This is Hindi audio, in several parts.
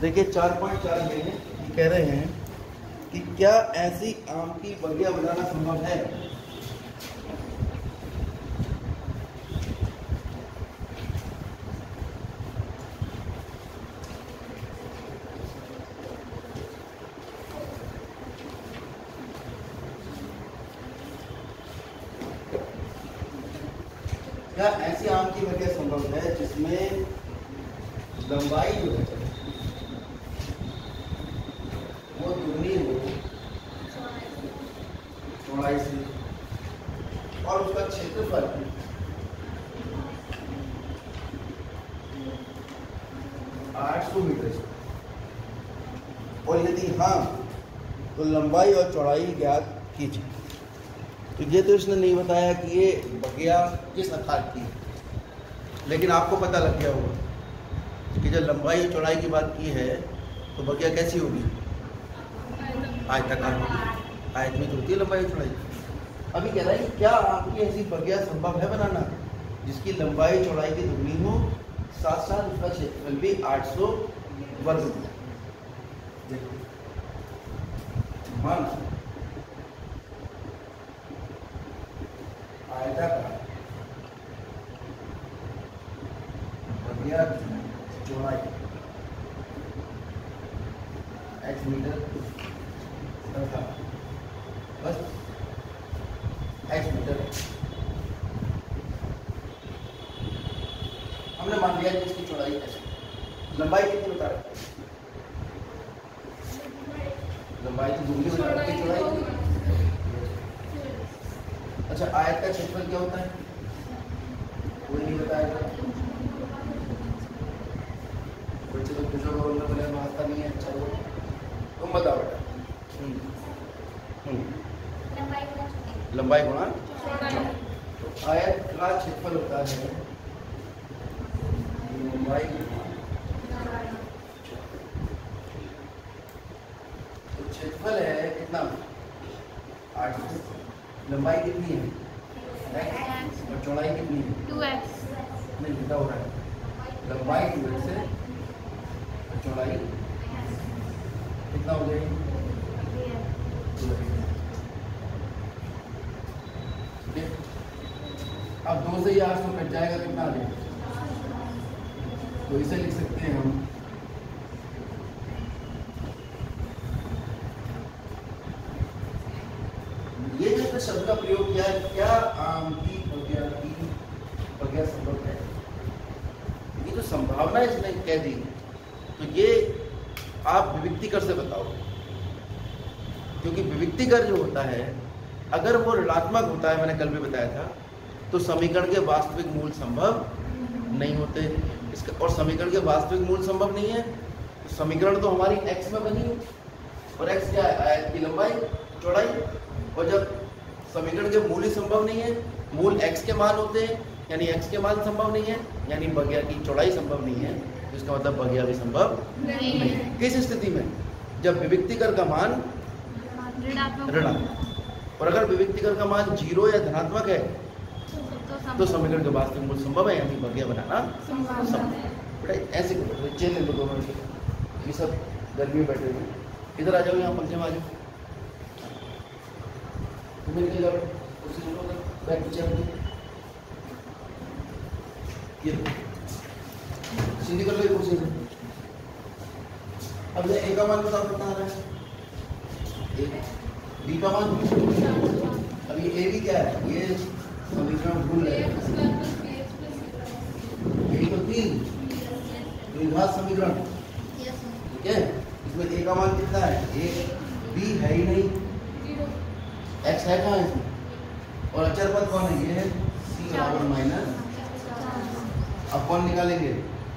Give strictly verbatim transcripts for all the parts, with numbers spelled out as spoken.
देखिए चार पॉइंट चार में कह रहे हैं कि क्या ऐसी आम की बगिया बनाना संभव है। क्या ऐसी आम की बगिया संभव है जिसमें लंबाई जो है वो दुगनी हो चौड़ाई से और उसका क्षेत्रफल आठ सौ मीटर से, और यदि हाँ तो लंबाई और चौड़ाई ज्ञात कीजिए। तो ये तो इसने नहीं बताया कि ये बगिया किस आकार की है, लेकिन आपको पता लग गया होगा कि जब लंबाई और चौड़ाई की बात की है तो बगिया कैसी होगी, आयताकार होगी। आयत में जो होती है लंबाई और चौड़ाई। अभी कह रहा है कि क्या आपकी ऐसी बगिया संभव है बनाना जिसकी लंबाई चौड़ाई की दुगनी हो, साथ साथ उसका क्षेत्रफल भी आठ सौ वर्ग मीटर। मान आयताकार बगिया चौड़ाई x मीटर तथा बस x मीटर। हमने मान लिया कि इसकी चौड़ाई ऐसे, लंबाई कितनी बता रहे, लंबाई तो दुगनी हो जाती है चौड़ाई। अच्छा आयत का क्षेत्रफल क्या होता है, कोई नहीं बताएगा। बच्चे तो पूछो बोलने बोले मास्टर नहीं है, अच्छा वो तुम बताओ बेटा। लंबाई गुणा तो आयत का क्षेत्रफल होता है लंबाई तो क्षेत्रफल है कितना आठ सौ, लंबाई कितनी है x और चौड़ाई कितनी है टू एक्स। नहीं कितना हो रहा है, लंबाई टू एक्स है और चौड़ाई कितना हो जाएगी। अब दो से ये आठ सौ कट जाएगा, कितना आ जाएगा, तो इसे लिख सकते हैं हम ये जो शब्द का प्रयोग किया है, क्या आम की बगिया की बगिया संभव है, ये जो संभावना इसने कह दी, तो ये आप विविक्तिकर से बताओ। क्योंकि विविक्तिकर जो होता है अगर वो ऋणात्मक होता है, मैंने कल भी बताया था, तो समीकरण के वास्तविक मूल संभव नहीं होते इसका, और समीकरण के वास्तविक मूल संभव नहीं है तो समीकरण तो हमारी x में बनी है, और x क्या है, आयत की लंबाई चौड़ाई। और जब समीकरण के मूल ही संभव नहीं है, मूल x के मान होते हैं, यानी x के मान संभव नहीं है, यानी बगिया की चौड़ाई संभव नहीं है, तो इसका मतलब बगिया भी संभव नहीं है। किस स्थिति में, जब विविक्तिकर का मान ऋणात्मक, और अगर विविक्तिकर का मान जीरो या धनात्मक है तो समीकरण के वास्तविक मूल संभव है, यानी बगिया बनाना संभव है। ऐसे करो, चेन ले लो दोनों, ये सब गर्मी में बैठे हुए, इधर आ जाओ, यहाँ पंखे में आ जाओ, तुम्हें क्या करो, कुर्सी लो, बैठ चेयर ये सीधी कर लो ये कुर्सी से। अब ये ए का मान बताओ कितना आ रहा है, बी का मान, अब ये ए भी क्या है, ये समीकरण भूल रहे हैं, ए तो तीन द्विघात समीकरण, ठीक है, इसमें ए का मान कितना है, ए बी है ही नहीं, एक्स है कहाँ इसमें, और अचर पद कौन है, ये है सी बराबर माइनस, अब कौन निकालेंगे,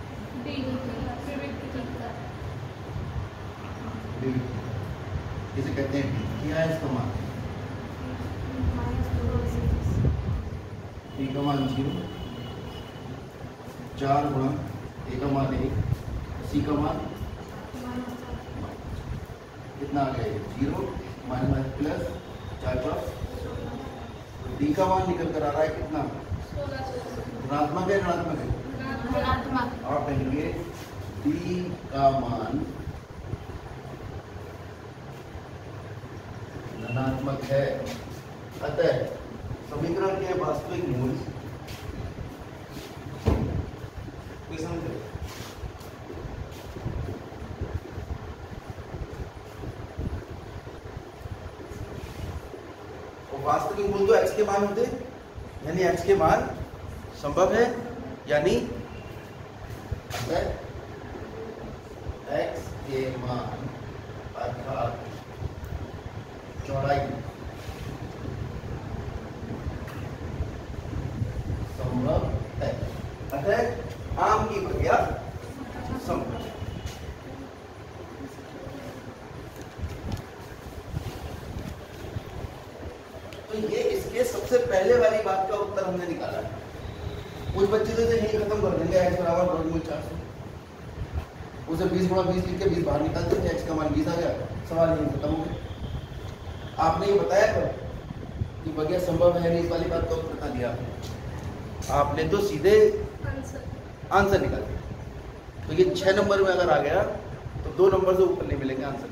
इसे कहते हैं क्या है इसका मान, बी का मान जीरो, चार गुणा ए का मान एक, सी का मान कितना आ गया, जीरो माइनस माइनस प्लस चार चार, डी का मान निकल कर आ रहा है कितना, धनात्मक है ऋणात्मक है, आप कहेंगे डी का मान धनात्मक है, अतः समीकरण के वास्तविक मूल वास्तविक मूल तो x के मान होते, यानी x के मान संभव है, यानी x के मान अर्थात चौड़ाई संभव है, अतः आम की प्रक्रिया संभव है। तो ये इसके सबसे पहले वाली बात का उत्तर हमने निकाला है। कुछ बच्चे तो यही खत्म कर देंगे, x बराबर वर्गमूल चार सौ, उसे बीस गुणा बीस लिख के बीस बाहर निकाल देंगे, x का मान बीस आ गया, सवाल यही खत्म हो गया। आपने ये बताया था कि बगैर संभव है नहीं, इस वाली बात का उत्तर बता दिया आपने, तो सीधे आंसर निकाल दिया। तो ये छह नंबर में अगर आ गया तो दो नंबर से ऊपर नहीं मिलेंगे आंसर।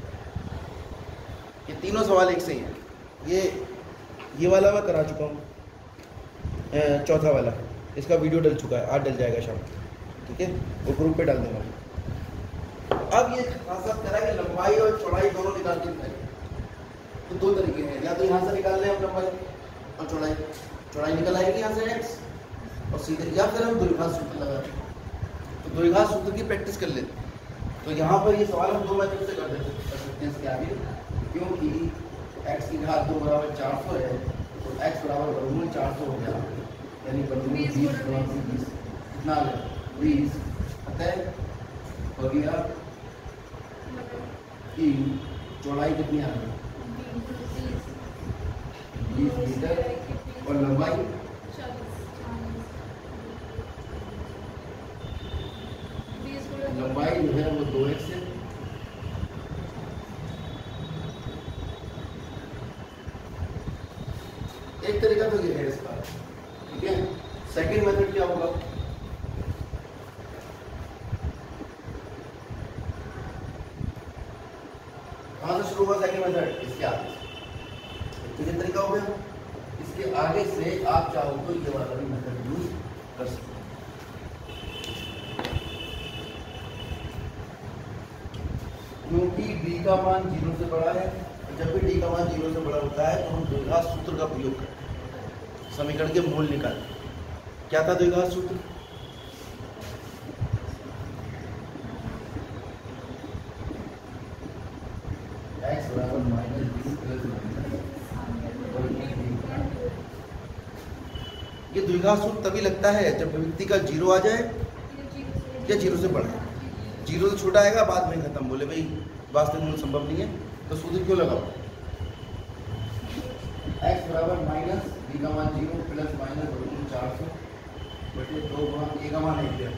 ये तीनों सवाल एक से ही है। ये ये वाला मैं करा चुका हूँ, चौथा वाला, इसका वीडियो डल चुका है, आज डल जाएगा शाम, ठीक है, वो ग्रुप पे डाल दूंगा। अब ये खासा करा कि लंबाई और चौड़ाई दोनों निकाल के निकालें। तो दो तरीके हैं, या तो यहाँ से निकाल लें हम लंबाई और चौड़ाई, चौड़ाई निकल आएगी यहाँ से एक्स और सीधे, या फिर हम द्विघात सूत्र लगा दें। तो द्विघात सूत्र की प्रैक्टिस कर लेते। तो यहाँ पर ये सवाल हम दो मेथड से कर देते कर सकते हैं इसके आगे, क्योंकि x की घात दो बराबर चार सौ है, तो x बराबर वर्गमूल चार सौ हो गया, यानी वर्गमूल बीस गुणा बीस कितना आ गया बीस, अतः हो गया कि चौड़ाई कितनी आ गई बीस मीटर और लंबाई लंबाई जो है वो दो एक्स है। एक तरीका तो ये है इसका, ठीक है। सेकंड मेथड क्या होगा, कहां से शुरू होगा सेकंड मेथड, इसके आगे तो ये तरीका हो गया। इसके आगे से आप चाहो तो ये वाला भी मेथड यूज कर सकते हैं। क्योंकि d का मान जीरो से बड़ा है, जब भी d का मान जीरो से बड़ा होता है तो हम द्विघात सूत्र का प्रयोग करते हैं, समीकरण के मूल निकालते हैं। क्या था द्विघात सूत्र, x बराबर माइनस बीस प्लस ये द्विघात सूत्र तभी लगता है जब अभिव्यक्ति का जीरो आ जाए या जीरो से बड़ा है। जीरो से छोटा आएगा बाद में खत्म, बोले भाई वास्तविक मूल संभव नहीं है, तो सूत्र क्यों लगाओ, x बराबर माइनस b का मान जीरो प्लस माइनस वर्गमूल चार सौ बटे दो गुणा a का मान एक दिया,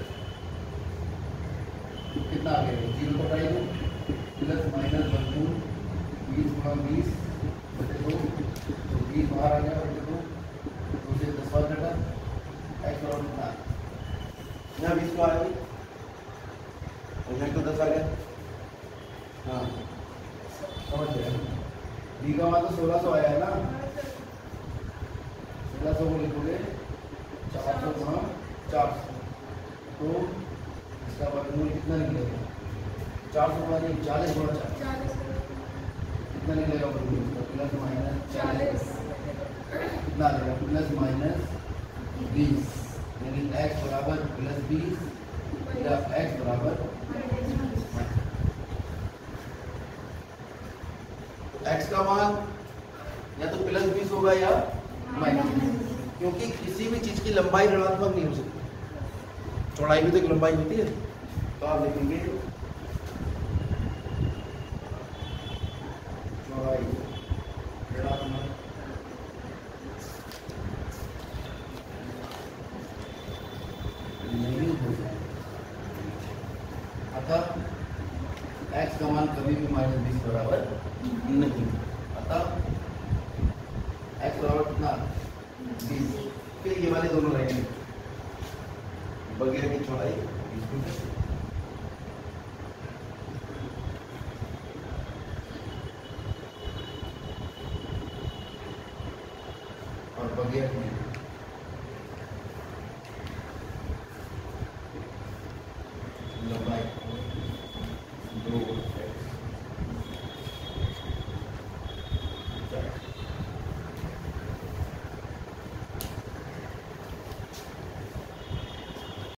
कितना आ गया जीरो को हटाइए प्लस माइनस वर्गमूल बीस गुणा बीस बटे दो, तो बीस बाहर आ गया बटे दो, दो से दस बार घटा, x बराबर कितना, यहाँ बीस को आ गई तो दस आ गया, हाँ समझ गया। b का मान तो सोलह सौ आया है ना, सोलह सौ को लिखोगे चार सौ गुणा चार सौ, तो इसका वर्गमूल कितना निकलेगा, चार सौ गुणा नहीं चालीस गुणा चार, कितना निकलेगा वर्गमूल इसका, प्लस माइनस चालीस, कितना आ जाएगा प्लस माइनस बीस, यानी x बराबर प्लस बीस या x बराबर x का मान या तो प्लस बीस होगा या माइनस बीस, क्योंकि किसी भी चीज की लंबाई ऋणात्मक नहीं हो सकती, चौड़ाई भी तो एक लंबाई होती है। तो आप लिखेंगे चौड़ाई ऋणात्मक नहीं हो सकती, अतः x का मान कभी भी माइनस बीस बराबर नहीं, अतः x बराबर कितना बीस। फिर ये वाले दोनों लाइनें बगैर की चौड़ाई बगैर में